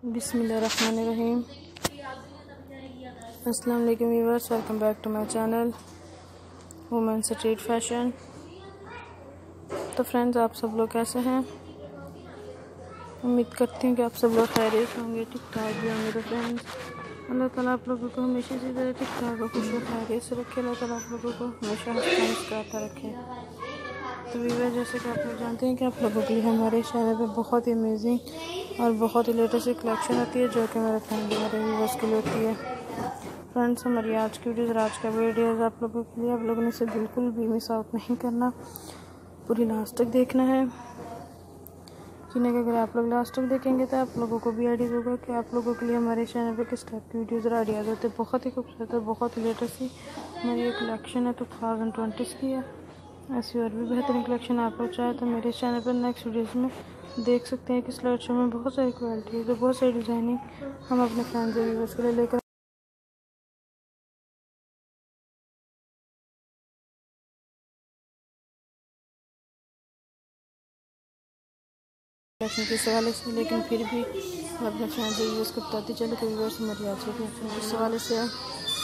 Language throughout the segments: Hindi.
बिस्मिल्लाहिर्रहमानिर्रहीम। अस्सलाम वालेकुम viewers, welcome back to my channel women street fashion. तो फ्रेंड्स, आप सब लोग कैसे हैं? उम्मीद करती हूँ कि आप सब लोग खैरियत होंगे, ठीक ठाक भी होंगे। तो फ्रेंड्स, अल्लाह ताला आप लोगों को हमेशा इसी तरह ठीक ठाक और खुश खैरियत से रखे। अल्लाह ताला आप लोगों को हमेशा हंसता मुस्कुराता रखे। तो व्यूअर्स, जैसे कि आप लोग जानते हैं कि आप लोगों के लिए हमारे चैनल पे बहुत ही अमेजिंग और बहुत ही लेटेस्ट कलेक्शन होती है, जो कि मेरे फ्रेंड हमारे व्यूअर्स के लिए होती है। फ्रेंड्स, हमारी आज की वीडियोज़ और आज का वीडियोज़ आप लोगों के लिए, आप लोगों ने इसे बिल्कुल भी मिस आउट नहीं करना, पूरी लास्ट तक देखना है। कि अगर आप लोग लास्ट तक देखेंगे तो आप लोगों को भी आइडिया होगा कि आप लोगों के लिए हमारे चैनल पे किस टाइप की वीडियोज़ और आइडियाज़ होते हैं। बहुत ही खूबसूरत और बहुत ही लेटेस्ट ही हमारी ये कलेक्शन है, 2020 की है। ऐसी और भी बेहतरीन कलेक्शन आप लोग चाहे तो मेरे चैनल पर नेक्स्ट वीडियोज़ में देख सकते हैं कि स्लर्ट शो में बहुत सारी क्वालिटी है, तो बहुत सारी डिज़ाइनिंग हम अपने फ्रेंड्स और व्यूअर्स के लिए लेकर कलेक्शन के हवाले से। लेकिन फिर भी मैं अपने फ्रेंड्स और व्यूअर्स को बताती चलो कि व्यूअर्स हमारी आज की कलेक्शन किस हवाले से है।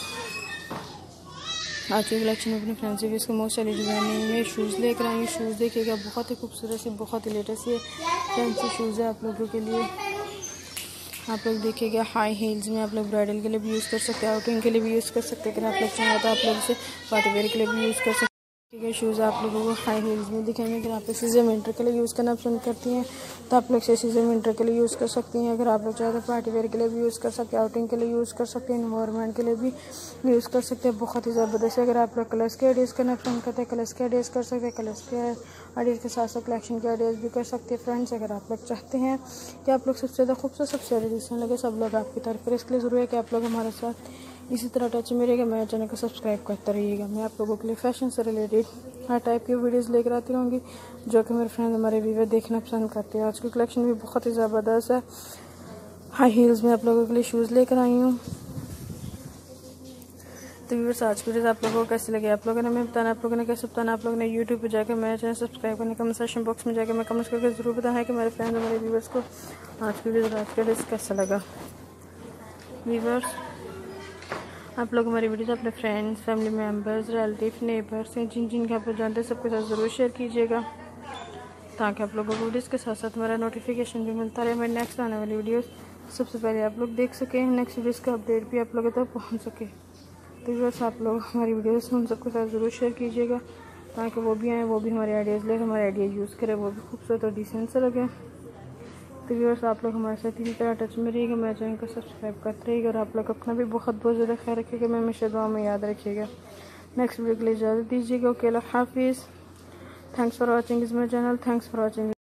आज की कलेक्शन में अपने फ्रेंड्स व्यूअर्स को मोस्ट सारी डिज़ाइनिंग में शूज़ लेकर आएंगे। शूज़ देखिएगा, बहुत ही खूबसूरत से, बहुत ही लेटेस्ट से फैंसी शूज़ है आप लोगों के लिए। आप लोग देखिएगा, हाई हील्स में आप लोग ब्राइडल के लिए भी यूज़ कर सकते हैं, आउटिंग के लिए भी यूज़ कर सकते हैं। अगर आप लोग चाहें तो आप लोग इसे पार्टी वेयर के लिए भी यूज़ कर सकते हैं। शूज़ आप लोगों को हाई हील्स में दिखाएंगे। अगर आप लोग सीजन विंटर के लिए यूज़ करना पसंद करती हैं तो आप लोग से सीजन विंटर के लिए यूज़ कर सकती हैं। अगर आप लोग चाहें तो पार्टी वेयर के लिए भी यूज़ कर सकते हैं, आउटिंग के लिए यूज़ कर सकते हैं, एनवायरनमेंट के लिए भी यूज़ कर सकते हैं। बहुत ही ज़बरदस्त है। अगर आप लोग कलर्स के आइडियाज़ करना पसंद करते हैं, कलर्स के आइडियाज़ कर सकते हैं। कलर्स के आइडियाज़ के साथ साथ कलेक्शन के आइडियाज़ भी कर सकते हैं। फ्रेंड्स, अगर आप लोग चाहते हैं कि आप लोग सबसे ज़्यादा खूबसूरत, सबसे ज़्यादा डिसेंट लगे, सब लोग आपकी तरफ करें, इसके लिए ज़रूरी है कि आप लोग हमारे साथ इसी तरह टच में रहिएगा। मेरे चैनल को सब्सक्राइब करते रहिएगा। मैं आप लोगों के लिए फैशन से रिलेटेड हर टाइप की वीडियोस लेकर आती रहूँगी, जो कि मेरे फ्रेंड हमारे व्यूअर देखना पसंद करते हैं। आज की कलेक्शन भी बहुत ही ज़बरदस्त है। हाई हील्स में आप लोगों के लिए शूज़ लेकर आई हूँ। तो व्यूअर्स, आज की वीडियो आप लोगों को कैसे लगे, आप लोगों ने हमें बताना, आप लोगों ने कैसे बताना। आप लोगों ने यूट्यूब पर जाकर मेरे चैनल सब्सक्राइब करने, कमेंट सेक्शन बॉक्स में जाकर मैं कमेंट्स करके ज़रूर बताना है कि मेरे फ्रेंड हमारे व्यूअर्स को आज की वीडियो, आज का वीडियो कैसा लगा। व्यूअर्स, आप लोग हमारी वीडियोस अपने friends, family members, relative, neighbours हैं जिन जिन के आप लोग जानते हैं सबके साथ ज़रूर शेयर कीजिएगा, ताकि आप लोगों को वीडियोस के साथ साथ हमारा नोटिफिकेशन भी मिलता रहे। हमारी नेक्स्ट आने वाली वीडियोस सबसे पहले आप लोग देख सकें, नेक्स्ट वीडियोस का अपडेट भी आप लोगों तक पहुंच सके। तो व्यूअर्स, आप लोग हमारी वीडियोस हम सबके साथ ज़रूर शेयर कीजिएगा, ताकि वो भी आएँ, वो भी हमारे आइडियाज़ लेकर हमारे आइडिया यूज़ करें, वो भी खूबसूरत और डिसेंट से लगे। तो व्यूअर्स, आप लोग हमारे साथ इसी तरह टच में रहिएगा, मेरे चैनल को सब्सक्राइब करते रहिएगा और आप लोग अपना भी बहुत बहुत ज़्यादा ख्याल रखिएगा। मैं हमेशा दुआ में याद रखिएगा। नेक्स्ट वीडियो के लिए इजाज़त दीजिएगा। ओके, अल्लाह हाफिज़। Thanks for watching is my channel. Thanks for watching.